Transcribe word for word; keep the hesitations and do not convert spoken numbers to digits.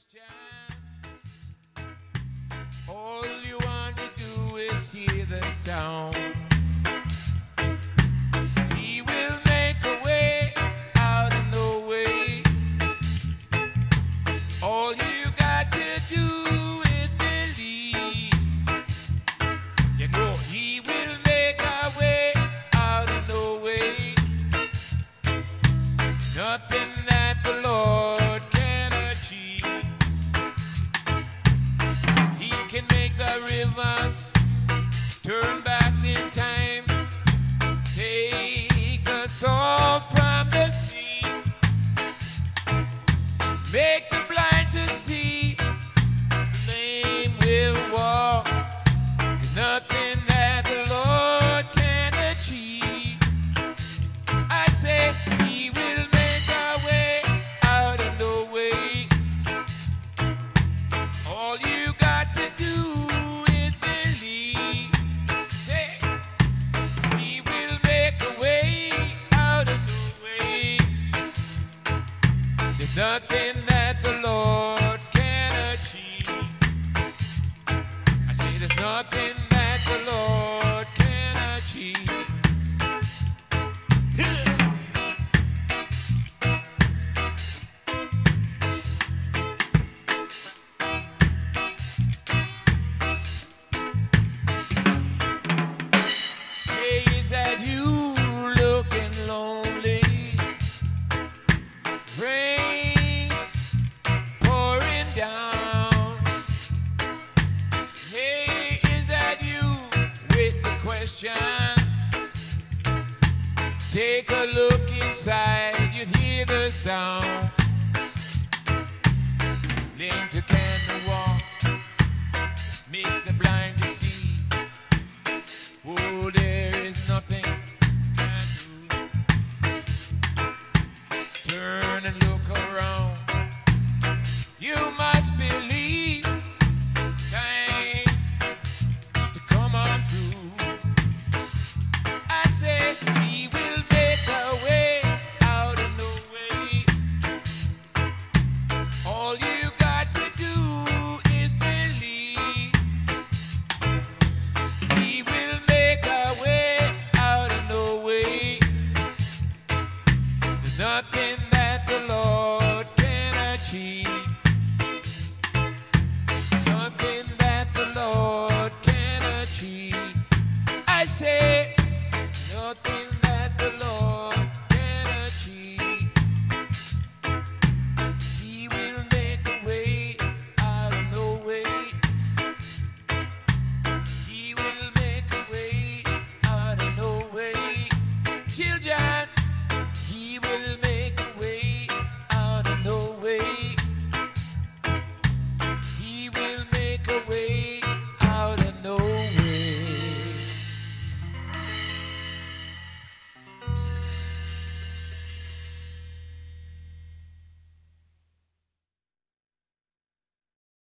questions. All you want to do is hear the sound. He will make a way out of no way. All you got to do is believe. You know he will make a way out of no way. Nothing that the Lord can achieve. He can make the rivers turn back in time. Take the salt from the sea. Make the blind to see. The lame will walk. There's nothing that the Lord can achieve. I say he will make a way out of no way. All you got to do is believe. Say he will make a way out of no way. There's nothing that the Lord can achieve. I say there's nothing that the Lord can achieve. Days that you looking lonely, rain pouring down. Hey, is that you with the questions? Take a look inside, you'd hear the sound. Learn to can walk, make the blind